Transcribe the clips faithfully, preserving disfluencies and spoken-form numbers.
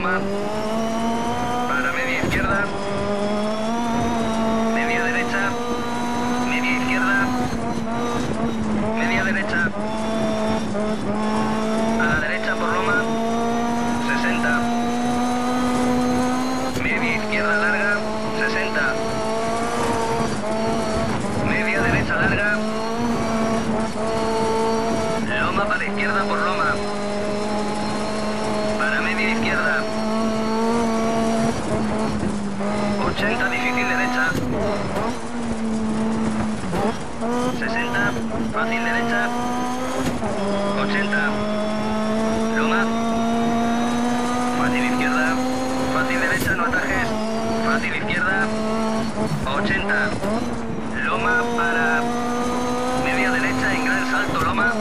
Loma. Para media izquierda. Media derecha. Media izquierda. Media derecha. A la derecha por Loma. sesenta. Media izquierda larga. sesenta. Media derecha larga. Loma para izquierda por Loma. Para media izquierda. ochenta, difícil derecha. sesenta, fácil derecha. ochenta. Loma. Fácil izquierda. Fácil derecha, no atajes. Fácil izquierda. ochenta. Loma para media derecha en gran salto, Loma.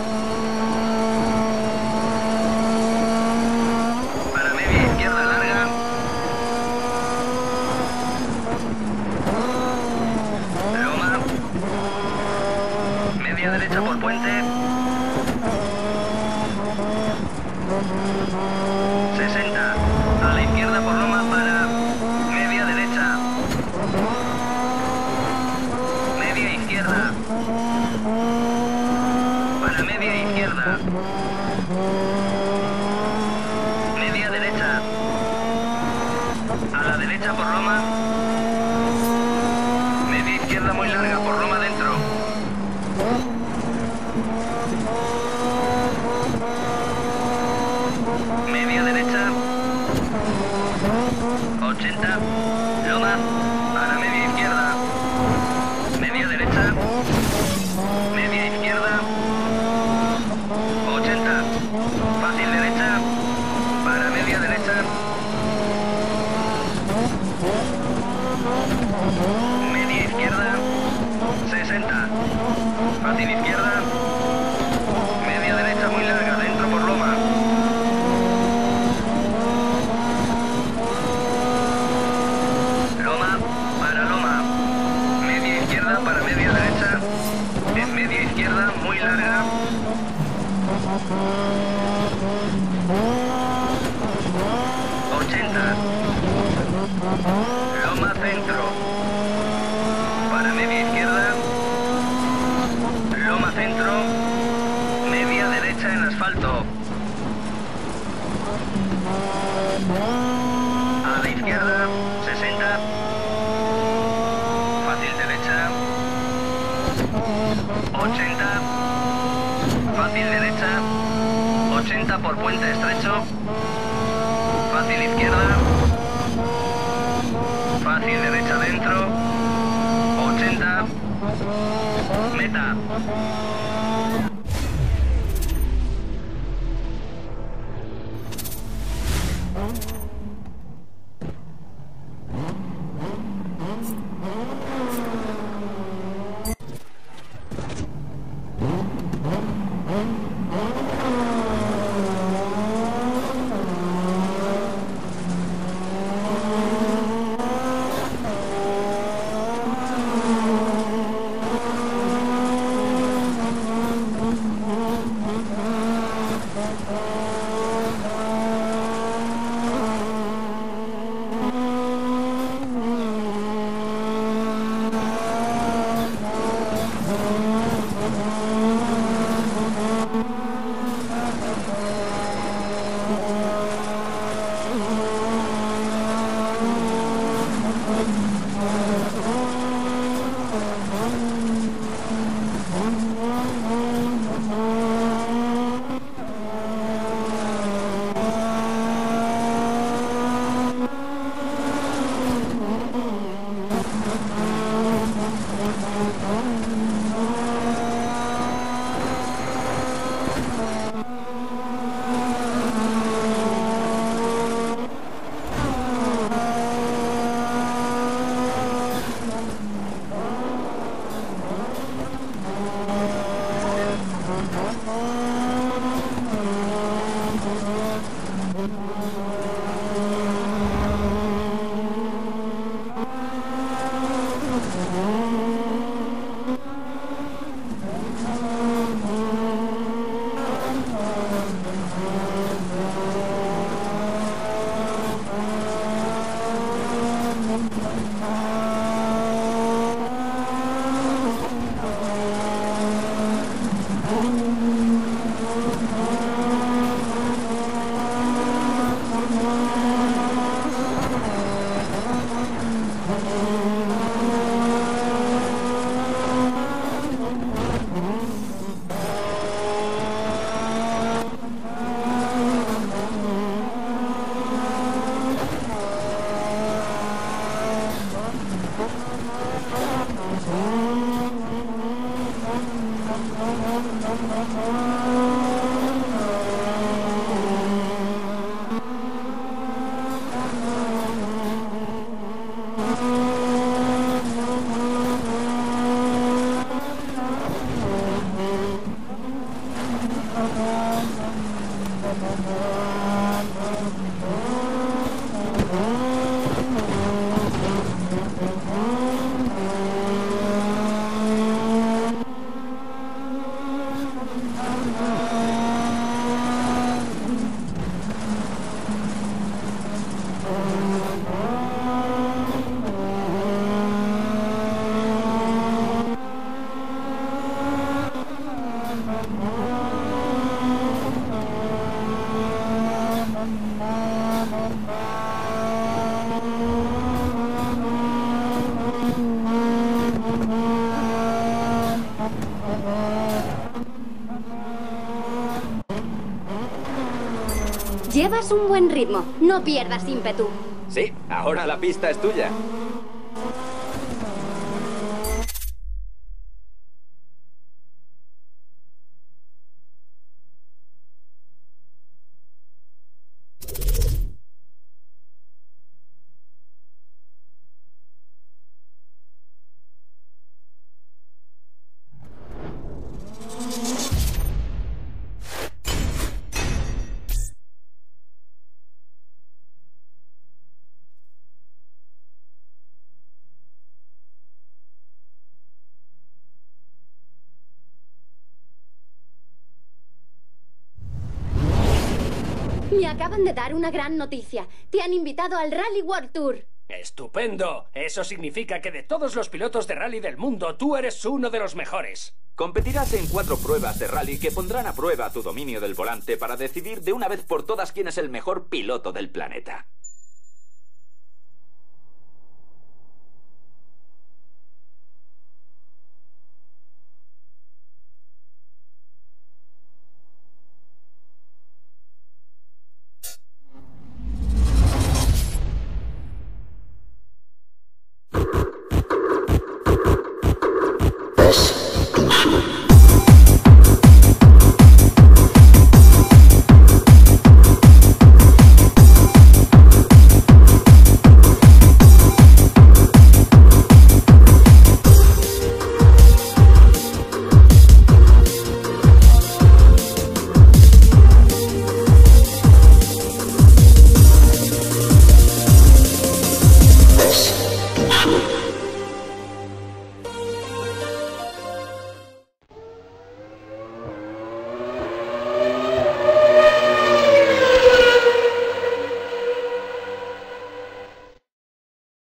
Para media izquierda larga. Loma. Media derecha por puente. sesenta. A la izquierda por Loma para media derecha. Media izquierda. Para media izquierda. Media derecha. A la derecha por Loma. Media izquierda muy larga por Loma dentro. Media derecha. ochenta. Loma. Para media izquierda. Media derecha. Media izquierda. ochenta. Fácil derecha. Para media derecha. Media izquierda. sesenta. Fácil izquierda. Media derecha muy larga. Dentro por Loma. Loma. Para Loma. Media izquierda para media derecha. En media izquierda muy larga. ochenta. Loma centro. Para media izquierda. Loma centro. Media derecha en asfalto. A la izquierda. sesenta. Fácil derecha. ochenta. Fácil derecha. ochenta por puente estrecho. Fácil izquierda. Fácil derecha dentro. ochenta. Meta. Llevas un buen ritmo. No pierdas ímpetu. Sí, ahora la pista es tuya. Me acaban de dar una gran noticia. Te han invitado al Rally World Tour. ¡Estupendo! Eso significa que de todos los pilotos de rally del mundo, tú eres uno de los mejores. Competirás en cuatro pruebas de rally que pondrán a prueba tu dominio del volante para decidir de una vez por todas quién es el mejor piloto del planeta.